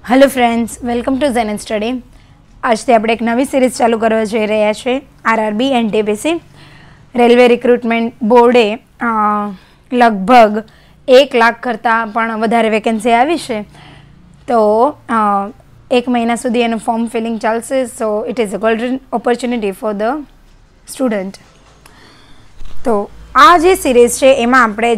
Hello friends, welcome to Zenith study. आज से આપણે એક નવી સિરીઝ ચાલુ કરવા જઈ રહ્યા છે। RRB NTPC રેલવે રિક્રુટમેન્ટ બોર્ડે લગભગ 1 લાખ કરતાં પણ વધારે વેકેન્સી આવી છે, તો 1 મહિના સુધી એનું ફોર્મ ફિલિંગ ચાલશે। So it is a golden opportunity for the student. તો આ જે સિરીઝ છે એમાં આપણે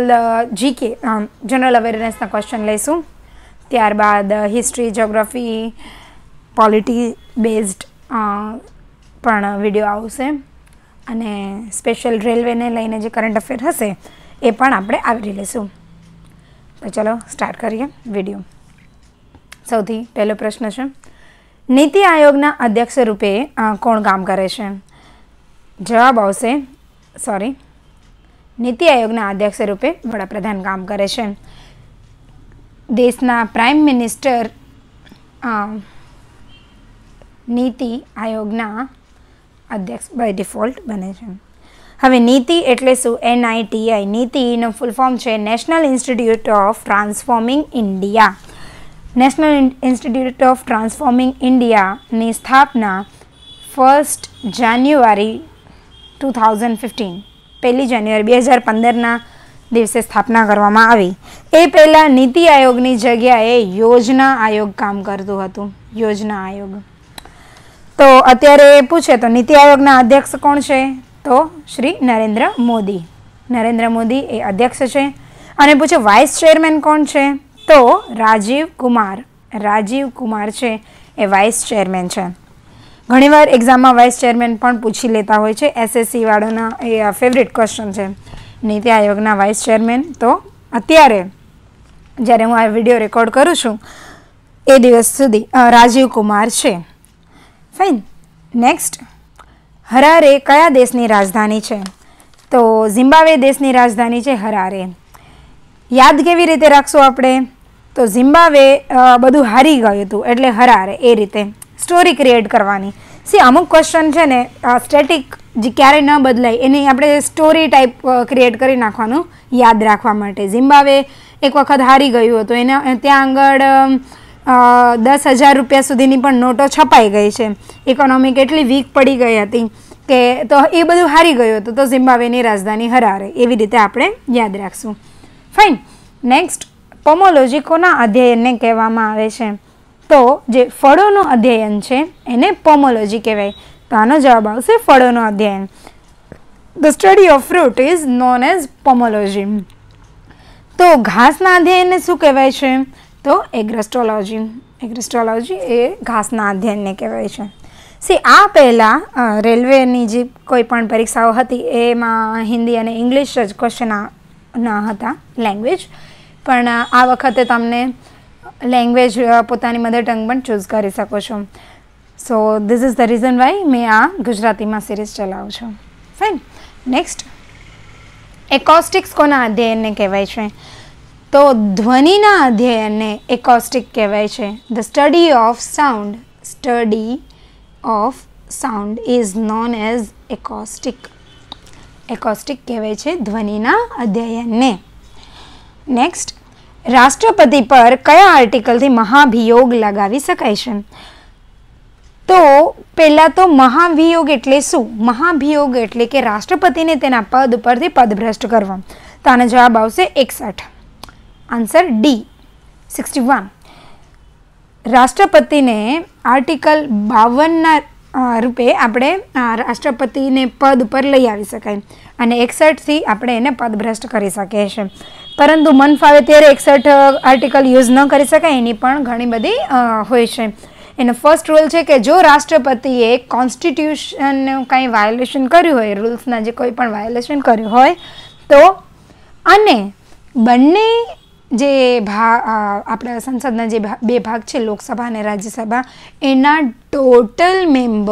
જનરલ અવેરનેસના ક્વેશ્ચન લઈશું, ત્યારબાદ હિસ્ટ્રી, જ્યોગ્રાફી, પોલિટી બેઝડ પણ વિડીયો આવશે અને સ્પેશિયલ રેલવેને લઈને જે કરંટ અફેર હશે એ પણ આપણે આવરી લઈશું। તો ચલો સ્ટાર્ટ કરીએ વિડીયો। સૌથી પહેલો પ્રશ્ન છે, નીતિ આયોગના અધ્યક્ષ રૂપે કોણ કામ કરે છે? જવાબ આવશે નીતિ આયોગના અધ્યક્ષ રૂપે વડાપ્રધાન કામ કરે છે। દેશના પ્રાઇમ મિનિસ્ટર નીતિ આયોગના અધ્યક્ષ બાય ડિફોલ્ટ બને છે। હવે નીતિ એટલે શું? NITI, નીતિનો ફૂલ ફોર્મ છે National Institute of transforming India. National Institute of Transforming ઇન્ડિયાની સ્થાપના 1 જાન્યુઆરી 2015 1 જાન્યુઆરી 2015ના દિવસે સ્થાપના કરવામાં આવી। એ પહેલાં નીતિ આયોગની જગ્યાએ યોજના આયોગ કામ કરતું હતું। યોજના આયોગ। તો અત્યારે પૂછે તો નીતિ આયોગના અધ્યક્ષ કોણ છે? તો શ્રી નરેન્દ્ર મોદી। નરેન્દ્ર મોદી એ અધ્યક્ષ છે। અને પૂછે વાઇસ ચેરમેન કોણ છે? તો રાજીવ કુમાર। રાજીવ કુમાર છે એ વાઇસ ચેરમેન છે। ઘણીવાર એક્ઝામમાં વાઇસ ચેરમેન પણ પૂછી લેતા હોય છે, SSC વાળાના એ ફેવરેટ ક્વેશ્ચન છે નીતિ આયોગના વાઇસ ચેરમેન। તો અત્યારે જ્યારે હું આ વિડીયો રેકોર્ડ કરું છું એ દિવસ સુધી રાજીવ કુમાર છે। ફાઇન। નેક્સ્ટ, હરારે કયા દેશની રાજધાની છે? તો ઝિમ્બાબ્વે દેશની રાજધાની છે હરારે। યાદ કેવી રીતે રાખશું આપણે? તો ઝિમ્બાબ્વે બધું હારી ગયું હતું એટલે હરારે, એ રીતે સ્ટોરી ક્રિએટ કરવાની। અમુક ક્વેશ્ચન છે ને સ્ટેટિક જે ક્યારેય ન બદલાય એની આપણે સ્ટોરી ટાઈપ ક્રિએટ કરી નાખવાનું યાદ રાખવા માટે। ઝિમ્બાબ્વે એક વખત હારી ગયું હતું, એને ત્યાં આગળ 10,000 રૂપિયા સુધીની પણ નોટો છપાઈ ગઈ છે। ઇકોનોમી કેટલી વીક પડી ગઈ હતી કે તો એ બધું હારી ગયું હતું, તો ઝિમ્બાબ્વેની રાજધાની હરારે, એવી રીતે આપણે યાદ રાખશું। ફાઇન। નેક્સ્ટ, પોમોલોજી કોના અધ્યયનને કહેવામાં આવે છે? તો જે ફળોનું અધ્યયન છે એને પોમોલોજી કહેવાય। તો આનો જવાબ આવશે ફળોનું અધ્યયન। The study of fruit is known as pomology. તો ઘાસના અધ્યયનને શું કહેવાય છે? તો એગ્રોસ્ટોલોજી। એગ્રોસ્ટોલોજી એ ઘાસના અધ્યયનને કહેવાય છે। આ પહેલાં રેલવેની જે કોઈ પણ પરીક્ષાઓ હતી એમાં હિન્દી અને ઇંગ્લિશ જ ક્વેશ્ચન ના હતા, લેંગ્વેજ, પણ આ વખતે તમને લેંગ્વેજ પોતાની મધર ટંગ પણ ચૂઝ કરી શકો છો। So this is the reason why મેં આ ગુજરાતીમાં સિરીઝ ચલાવું છું। ફાઇન। નેક્સ્ટ, એકોસ્ટિક્સ કોના અધ્યયનને કહેવાય છે? તો ધ્વનિના અધ્યયનને એકોસ્ટિક કહેવાય છે। The study of sound, study of sound is known as acoustic. Acoustic કહેવાય છે ધ્વનિના અધ્યયનને। નેક્સ્ટ, રાષ્ટ્રપતિ પર કયા આર્ટિકલથી મહાભિયોગ લગાવી શકાય છે? તો પહેલાં તો મહાભિયોગ એટલે શું? મહાભિયોગ એટલે કે રાષ્ટ્રપતિને તેના પદ પરથી પદભ્રષ્ટ કરવા। તો આનો જવાબ આવશે 61। Answer D 61। રાષ્ટ્રપતિને આર્ટિકલ 52ના રૂપે આપણે રાષ્ટ્રપતિને પદ પર લઈ આવી શકાય અને 61થી આપણે એને પદભ્રષ્ટ કરી શકીએ છીએ। પરંતુ મન ફાવે ત્યારે 61 આર્ટિકલ યુઝ ન કરી શકાય, એની પણ ઘણી બધી હોય છે। એનો ફર્સ્ટ રૂલ છે કે જો રાષ્ટ્રપતિએ કોન્સ્ટિટ્યુશનનું કંઈ વાયોલેશન કર્યું હોય, રૂલ્સના જે કોઈ પણ વાયોલેશન કર્યું હોય તો, અને બંને જે આપણા સંસદના જે બે ભાગ છે, લોકસભા અને રાજ્યસભા, એના total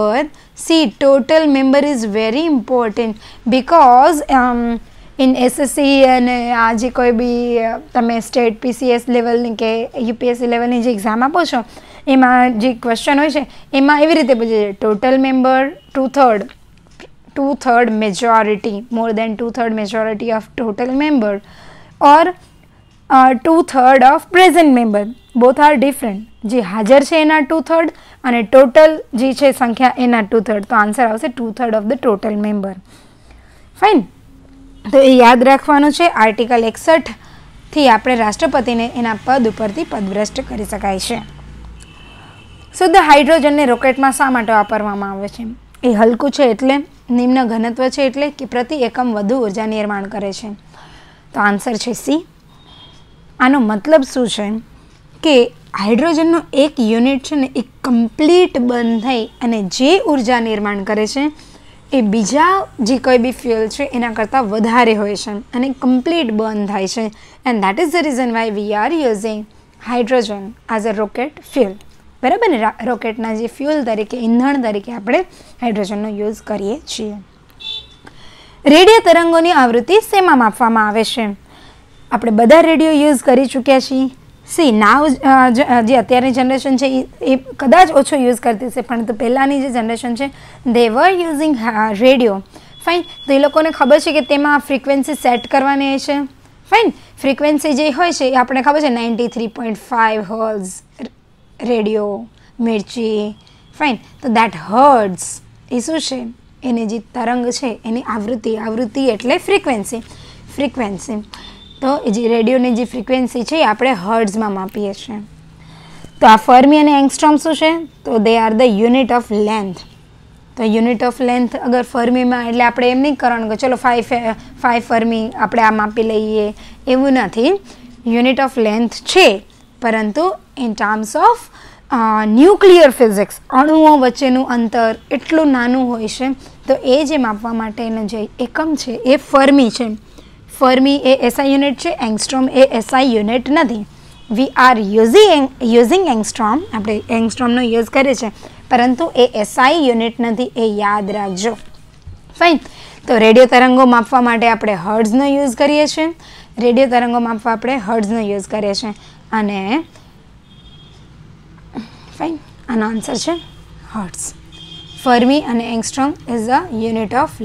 member is very important because in SSC અને આ જે કોઈ બી તમે સ્ટેટ PCS લેવલની કે UPSC લેવલની જે એક્ઝામ આપો છો એમાં જે ક્વેશ્ચન હોય છે એમાં એવી રીતે પૂછે છે, total member, two third majority, more than 2/3 majority of total member, or 2/3 of present member, both are different. જે હાજર છે એના 2/3 અને ટોટલ જે છે સંખ્યા એના 2/3. તો આન્સર આવશે 2/3 of the total member. Fine. તો એ યાદ રાખવાનું છે. આર્ટિકલ 61 થી આપણે રાષ્ટ્રપતિને એના પદ ઉપરથી પદભ્રષ્ટ કરી શકાય છે. શુદ્ધ હાઇડ્રોજનને રોકેટમાં શા માટે વાપરવામાં આવે છે? એ હલકું છે એટલે, નિમ્ન ઘનત્વ છે એટલે, કે પ્રતિ એકમ વધુ ઉર્જા નિર્માણ કરે છે? તો આન્સર છે સી. આનો મતલબ શું છે કે હાઇડ્રોજનનો એક યુનિટ છે ને એ કમ્પ્લીટ બંધ થઈ અને જે ઉર્જા નિર્માણ કરે છે એ બીજા જે કોઈ બી ફ્યુઅલ છે એના કરતાં વધારે હોય છે અને કમ્પ્લીટ બંધ થાય છે. And that is the reason why we are using hydrogen as a rocket fuel. બરાબર ને? રોકેટના જે ફ્યુઅલ તરીકે, ઈંધણ તરીકે આપણે હાઇડ્રોજનનો યુઝ કરીએ છીએ. રેડિયો તરંગોની આવૃત્તિ શેમાં માપવામાં આવે છે? આપણે બધા રેડિયો યુઝ કરી ચૂક્યા છીએ. સી નાવ જે અત્યારની જનરેશન છે એ કદાચ ઓછો યુઝ કરતી છે, પરંતુ પહેલાંની જે જનરેશન છે they were using radio. Fine. તો એ લોકોને ખબર છે કે તેમાં ફ્રિકવન્સી સેટ કરવાની હોય છે. ફાઇન. ફ્રિકવન્સી જે હોય છે એ આપણે ખબર છે 93.5 હર્ટ્ઝ રેડિયો મિર્ચી. ફાઇન. તો દેટ હર્ટ્ઝ એ શું છે? એની જે તરંગ છે એની આવૃત્તિ એટલે ફ્રિકવન્સી. તો જે રેડિયોની જે ફ્રિકવન્સી છે એ આપણે હર્ટ્ઝમાં માપીએ છીએ. તો આ ફર્મી અને એંગસ્ટ્રોમ શું છે? તો they are the unit of length. તો યુનિટ ઓફ લેન્થ અગર ફર્મીમાં એટલે આપણે એમ નહીં કરવાનું કે ચલો 5 ફર્મી આપણે આ માપી લઈએ, એવું નથી. યુનિટ ઓફ લેન્થ છે, પરંતુ in terms of nuclear physics અણુઓ વચ્ચેનું અંતર એટલું નાનું હોય છે. તો એ જે માપવા માટેનો જે એકમ છે એ ફર્મી છે. ફર્મી એ એસઆઈ યુનિટ છે, એંગસ્ટ્રોમ એ એસઆઈ યુનિટ નથી. વી આર યુઝિંગ એંગસ્ટ્રોમ, આપણે એંગસ્ટ્રોમનો યુઝ કરીએ છીએ, પરંતુ એ એસઆઈ યુનિટ નથી, એ યાદ રાખજો. ફાઇન. તો રેડિયો તરંગો માપવા માટે આપણે હર્ટ્ઝનો યુઝ કરીએ છીએ. અને ફાઇન, આનો આન્સર છે હર્ટ્ઝ. ફર્મી અને angstrom is a unit of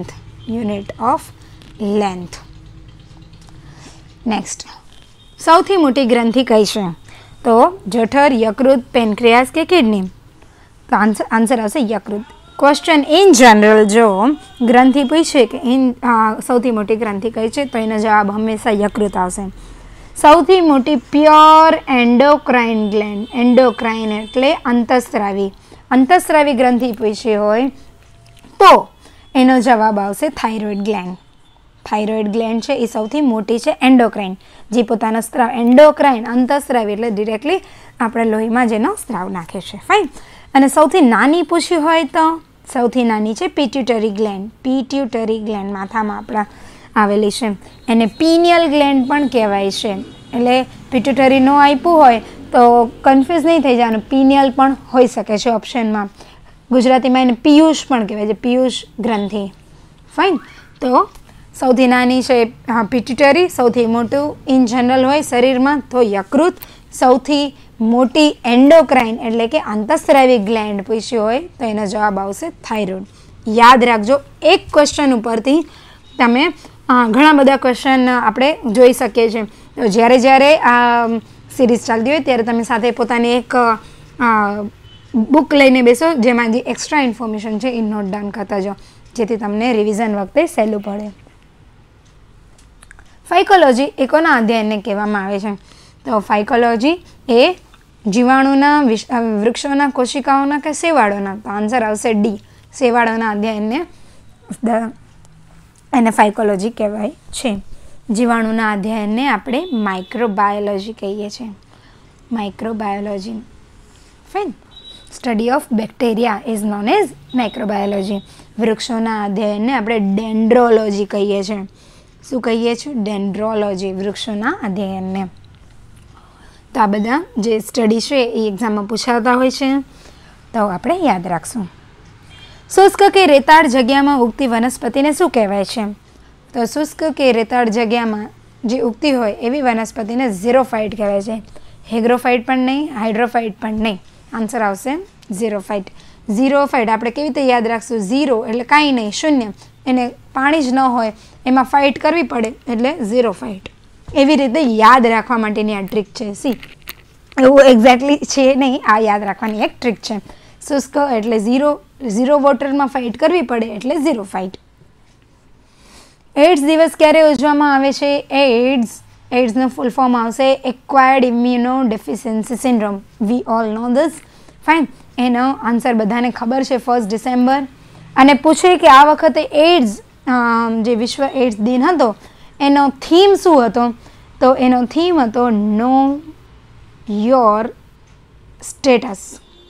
length. Next, સૌથી મોટી ગ્રંથિ કઈ છે? તો જઠર, યકૃત, પેનક્રિયાસ કે કિડની? તો આન્સર આવશે યકૃત. ક્વેશ્ચન ઇન જનરલ જો ગ્રંથિ પૂછે કે સૌથી મોટી ગ્રંથિ કઈ છે, તો એનો જવાબ હંમેશા યકૃત આવશે. સૌથી મોટી પ્યોર એન્ડોક્રાઇન ગ્લેન્ડ, એન્ડોક્રાઇન એટલે અંતસ્રાવી ગ્રંથિ પૂછી હોય તો એનો જવાબ આવશે થાઇરોઇડ ગ્લેન્ડ. થાઇરોઇડ ગ્લેન્ડ છે એ સૌથી મોટી છે એન્ડોક્રાઇન, જે પોતાનો સ્ત્રાવ, એન્ડોક્રાઇન અંતસ્રાવી એટલે ડિરેક્ટલી આપણે લોહીમાં જેનો સ્ત્રાવ નાખે છે. ફાઇન. અને સૌથી નાની પૂછી હોય તો સૌથી નાની છે પિટ્યુટરી ગ્લેન્ડ માથામાં આપણા આવેલી છે. એને પીનિયલ ગ્લેન્ડ પણ કહેવાય છે. એટલે પિટ્યુટરી નો આપ્યું હોય તો કન્ફ્યુઝ નહીં થઈ જવાનું, પીનિયલ પણ હોઈ શકે છે ઓપ્શનમાં. ગુજરાતીમાં એને પિયુષ પણ કહેવાય છે, પિયુષ ગ્રંથિ. ફાઇન. તો સૌથી નાની છે પિટ્યુટરી, સૌથી મોટું ઇન જનરલ હોય શરીરમાં તો યકૃત, સૌથી મોટી એન્ડોક્રાઇન એટલે કે અંતસ્રાવી ગ્લેન્ડ પૂછી હોય તો એનો જવાબ આવશે થાઇરોઇડ. યાદ રાખજો, એક ક્વેશ્ચન ઉપરથી તમે ઘણા બધા ક્વેશ્ચન આપણે જોઈ શકીએ છીએ. તો જ્યારે આ સિરીઝ ચાલતી હોય ત્યારે તમે સાથે પોતાની એક બુક લઈને બેસો, જેમાં જે એક્સ્ટ્રા ઇન્ફોર્મેશન છે એ નોટ ડાઉન કરતા જાઓ, જેથી તમને રિવિઝન વખતે સહેલું પડે. ફાઇકોલોજી એ કોના અધ્યયનને કહેવામાં આવે છે? તો ફાઇકોલોજી એ જીવાણુના, વૃક્ષોના, કોશિકાઓના કે શેવાળોના? તો આન્સર આવશે ડી, શેવાળોના અધ્યયનને એને ફાઇકોલોજી કહેવાય છે. જીવાણુના અધ્યયનને આપણે માઇક્રોબાયોલોજી કહીએ છીએ. Microbiology. Fine. Study of bacteria is known as microbiology. વૃક્ષોના અધ્યયનને આપણે ડેન્ડ્રોલોજી કહીએ છીએ. શું કહીએ છીએ? ડેન્ડ્રોલોજી, વૃક્ષોના અધ્યયનને. તો આ બધા જે સ્ટડી છે એ એક્ઝામમાં પૂછાતા હોય છે, તો આપણે યાદ રાખશું. શુષ્ક કે રેતાળ જગ્યામાં ઉગતી વનસ્પતિને શું કહેવાય છે? તો શુષ્ક કે રેતાળ જગ્યામાં જે ઉગતી હોય એવી વનસ્પતિને ઝીરોફાઇટ કહેવાય છે. હેગ્રોફાઇટ પણ નહીં, હાઇડ્રોફાઇટ પણ નહીં. આન્સર આવશે ઝીરોફાઇટ. ઝીરોફાઇટ આપણે કેવી રીતે યાદ રાખશું? ઝીરો એટલે કાંઈ નહીં, શૂન્ય, એને પાણી જ ન હોય, એમાં ફાઇટ કરવી પડે એટલે ઝીરોફાઇટ. એવી રીતે યાદ રાખવા માટેની આ ટ્રીક છે. સી એવું એક્ઝેક્ટલી છે નહીં, આ યાદ રાખવાની એક ટ્રીક છે. શુષ્ક એટલે ઝીરો વોટરમાં ફાઇટ કરવી પડે એટલે ઝીરો ફાઇટ. એડ્સ દિવસ ક્યારે ઉજવવામાં આવે છે? એડ્સનું ફૂલ ફોર્મ આવશે acquired immuno deficiency syndrome. We all know this. Fine. એનો આન્સર બધાને ખબર છે, 1 ડિસેમ્બર. અને પૂછે કે આ વખતે એડ્સ જે વિશ્વ એડ્સ દિન હતો એનો થીમ શું હતો? તો એનો થીમ હતો નો યોર સ્ટેટસ.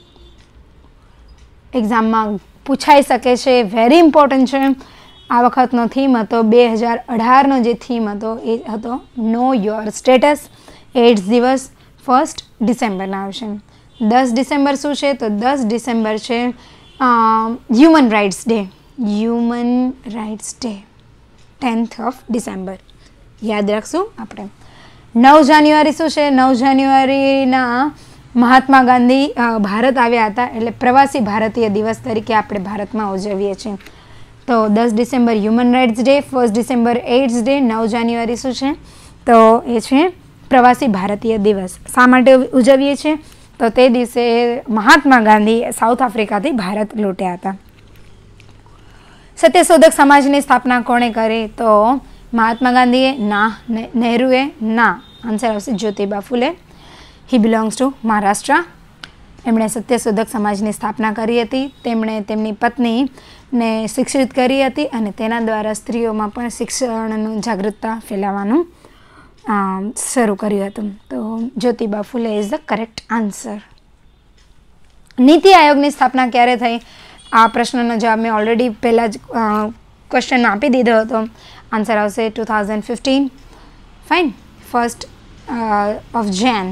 એક્ઝામમાં પૂછાઈ શકે છે, વેરી ઇમ્પોર્ટન્ટ છે. આ વખતનો થીમ હતો 2018નો જે થીમ હતો એ હતો નો યોર સ્ટેટસ. એડ્સ દિવસ 1 ડિસેમ્બરના આવશે. 10 ડિસેમ્બર શું છે? તો 10 ડિસેમ્બર છે human rights day. Human rights day 10th of December યાદ રાખશું આપણે. 9 જાન્યુઆરી શું છે? 9 જાન્યુઆરીના મહાત્મા ગાંધી ભારત આવ્યા હતા, એટલે પ્રવાસી ભારતીય દિવસ તરીકે આપણે ભારતમાં ઉજવીએ છીએ. તો 10 December human rights day, 1 December AIDS day, 9 January શું છે? તો એ છે પ્રવાસી ભારતીય દિવસ. શા માટે ઉજવીએ છીએ? તો તે દિવસે મહાત્મા ગાંધી સાઉથ આફ્રિકાથી ભારત લૂંટ્યા હતા. સત્યશોધક સમાજની સ્થાપના કોણે કરી? તો મહાત્મા ગાંધીએ ના, નહેરુએ ના. આન્સર આવશે Jyotiba Phule. He belongs to Maharashtra. એમણે સત્યશોધક સમાજની સ્થાપના કરી હતી. તેમણે તેમની પત્નીને શિક્ષિત કરી હતી અને તેના દ્વારા સ્ત્રીઓમાં પણ શિક્ષણનું જાગૃતતા ફેલાવવાનું શરૂ કર્યું હતું. તો જ્યોતિબા ફૂલે ઇઝ ધ કરેક્ટ આન્સર. નીતિ આયોગની સ્થાપના ક્યારે થઈ? આ પ્રશ્નનો જવાબ મેં ઓલરેડી પહેલાં જ ક્વેશ્ચનમાં આપી દીધો હતો. આન્સર આવશે 2015. Fine. 1st of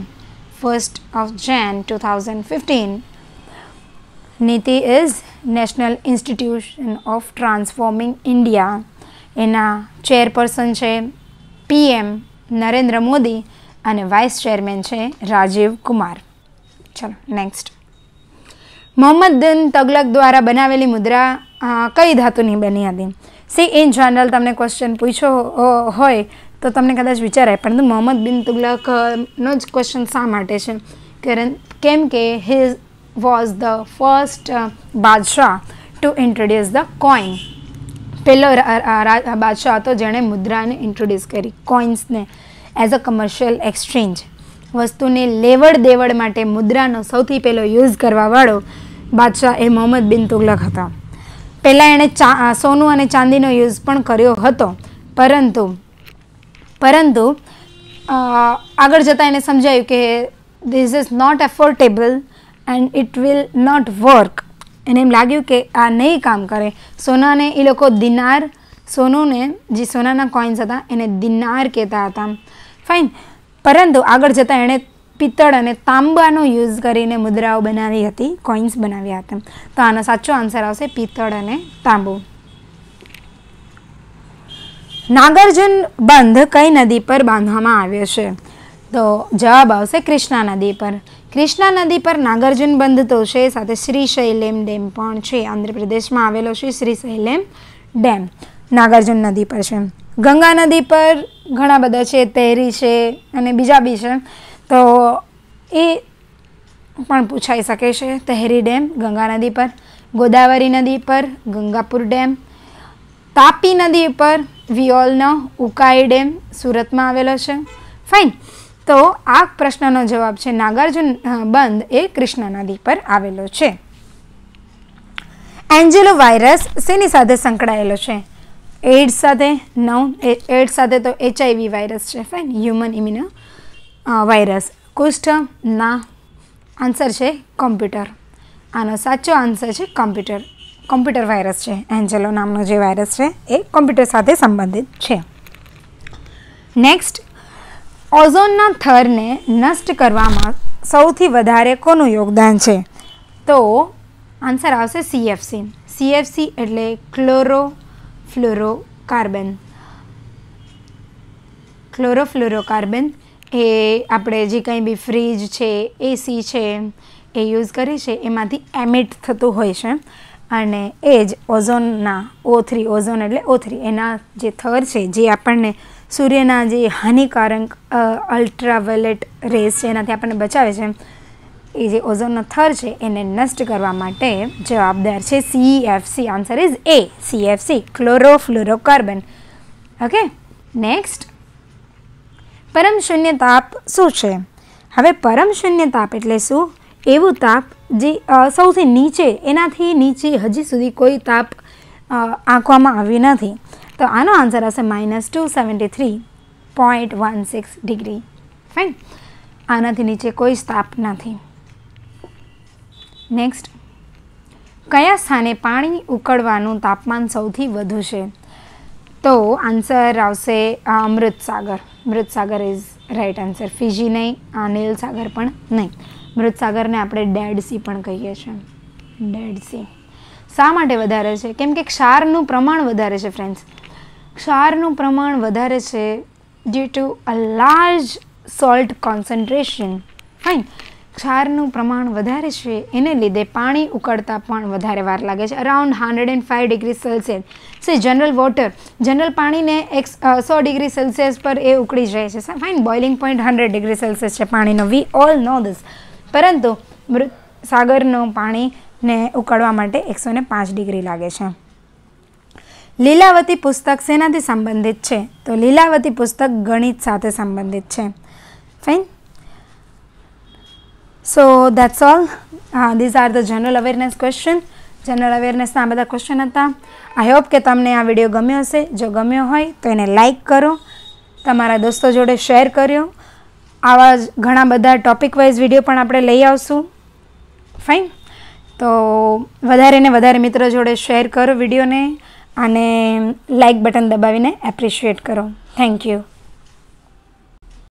Jan 2015. NITI is national institution of transforming India. એના ચેરપર્સન છે PM નરેન્દ્ર મોદી અને વાઇસ ચેરમેન છે રાજીવ કુમાર. ચલો નેક્સ્ટ. મોહમ્મદ બિન તુગલક દ્વારા બનાવેલી મુદ્રા કઈ ધાતુની બની હતી? સી ઇન જનરલ તમને ક્વેશ્ચન પૂછ્યો હોય તો તમને કદાચ વિચારાય, પરંતુ મોહમ્મદ બિન તુગલકનો જ ક્વેશ્ચન શા માટે છે? કેમ કે હી વોઝ ધ ફર્સ્ટ બાદશાહ ટુ ઇન્ટ્રોડ્યુસ ધ કોઇન. પહેલો બાદશાહ હતો જેણે મુદ્રાને ઇન્ટ્રોડ્યુસ કરી, કોઇન્સને એઝ અ કમર્શિયલ એક્સચેન્જ. વસ્તુની લેવડ દેવડ માટે મુદ્રાનો સૌથી પહેલો યુઝ કરવાવાળો બાદશાહ એ મોહમ્મદ બિન તુગલક હતા. પહેલાં એણે સોનું અને ચાંદીનો યુઝ પણ કર્યો હતો, પરંતુ આગળ જતાં એને સમજાયું કે this is not affordable and it will not work. એને એમ લાગ્યું કે આ નહીં કામ કરે. સોનાને એ લોકો દિનાર, સોનુને જે સોનાના કોઇન્સ હતા એને દિનાર કહેતા હતા. ફાઇન. પરંતુ આગળ જતાં એણે પિત્તળ અને તાંબાનો યુઝ કરીને મુદ્રાઓ બનાવી હતી, કોઇન્સ બનાવ્યા હતા. તો આનો સાચો આન્સર આવશે પિત્તળ અને તાંબુ. નાગાર્જુન બંધ કઈ નદી પર બાંધવામાં આવ્યો છે? તો જવાબ આવશે કૃષ્ણા નદી પર. કૃષ્ણા નદી પર નાગાર્જુન બંધ તો છે, સાથે શ્રીશૈલેમ ડેમ પણ છે. આંધ્રપ્રદેશમાં આવેલો છે શ્રીશૈલેમ ડેમ, નાગાર્જુન નદી પર છે. ગંગા નદી પર ઘણા બધા છે, તેરી છે અને બીજા બી છે, તો એ પણ પૂછાઈ શકે છે. તહેરી ડેમ ગંગા નદી પર, ગોદાવરી નદી પર ગંગાપુર ડેમ, તાપી નદી પર we all know Ukai dam સુરતમાં આવેલો છે. ફાઇન. તો આ પ્રશ્નનો જવાબ છે નાગાર્જુન બંધ એ કૃષ્ણા નદી પર આવેલો છે. એન્જેલો વાયરસ શેની સાથે સંકળાયેલો છે? એડ્સ સાથે? નો, એડ્સ સાથે તો HIV વાયરસ છે. ફાઇન. Human immuno virus. કુષ્ઠ? ના. આન્સર છે કોમ્પ્યુટર. આનો સાચો આન્સર છે કોમ્પ્યુટર વાયરસ છે. એન્જેલો નામનો જે વાયરસ છે એ કોમ્પ્યુટર સાથે સંબંધિત છે. નેક્સ્ટ. ઓઝોનના થરને નષ્ટ કરવામાં સૌથી વધારે કોનું યોગદાન છે? તો આન્સર આવશે CFC. CFC એટલે ક્લોરોફ્લોરોકાર્બન. એ આપણે જે કંઈ બી ફ્રીજ છે, AC છે એ યુઝ કરી છે એમાંથી એમિટ થતું હોય છે, અને એ જ ઓઝોનના O3, ઓઝોન એટલે O3, એના જે થર છે જે આપણને સૂર્યના જે હાનિકારક અલ્ટ્રાવાયોલેટ રેસ છે એનાથી આપણને બચાવે છે, એ જે ઓઝોનનો થર છે એને નષ્ટ કરવા માટે જવાબદાર છે CFC. Answer is A, CFC, chlorofluorocarbon. Okay, next, પરમ શૂન્ય તાપ શું છે? હવે પરમ શૂન્ય તાપ એટલે શું? એવું તાપ જે સૌથી નીચે, એનાથી નીચે હજી સુધી કોઈ તાપ આંકવામાં આવ્યું નથી. તો આનો આન્સર હશે -273.16 ડિગ્રી. ફાઇન, આનાથી નીચે કોઈ જ તાપ નથી. નેક્સ્ટ, કયા સ્થાને પાણી ઉકળવાનું તાપમાન સૌથી વધુ છે? તો આન્સર આવશે મૃતસાગર. મૃતસાગર ઇઝ રાઈટ આન્સર. ફિજી નહીં, નીલ સાગર પણ નહીં. મૃતસાગરને આપણે ડેડ સી પણ કહીએ છીએ. ડેડ સી શા માટે વધારે છે? કેમ કે ક્ષારનું પ્રમાણ વધારે છે ફ્રેન્ડ્સ. ક્ષારનું પ્રમાણ વધારે છે due to a large salt concentration. Fine, ક્ષારનું પ્રમાણ વધારે છે એને લીધે પાણી ઉકળતા પણ વધારે વાર લાગે છે, around 105 degree Celsius. Say general water, general પાણીને 100 ડિગ્રી સેલ્સિયસ પર એ ઉકળી જાય છે. Fine, boiling point 100 degree Celsius છે પાણીનો. We all know this. પરંતુ મૃત સાગરનું પાણીને ઉકળવા માટે 105 ડિગ્રી લાગે છે. લીલાવતી પુસ્તક શેનાથી સંબંધિત છે? તો લીલાવતી પુસ્તક ગણિત સાથે સંબંધિત છે. Fine, so that's all. These are the general awareness question. General અવેરનેસના આ બધા ક્વેશ્ચન હતા. આઈ હોપ કે તમને આ વિડીયો ગમ્યો હશે. જો ગમ્યો હોય તો એને લાઇક કરો, તમારા દોસ્તો જોડે શેર કર્યો. આવા જ ઘણા બધા ટોપિક વાઇઝ વિડીયો પણ આપણે લઈ આવશું. ફાઇન, તો વધારે ને વધારે મિત્રો જોડે શેર કરો વિડીયોને, અને લાઇક બટન દબાવીને એપ્રિશિએટ કરો. Thank you.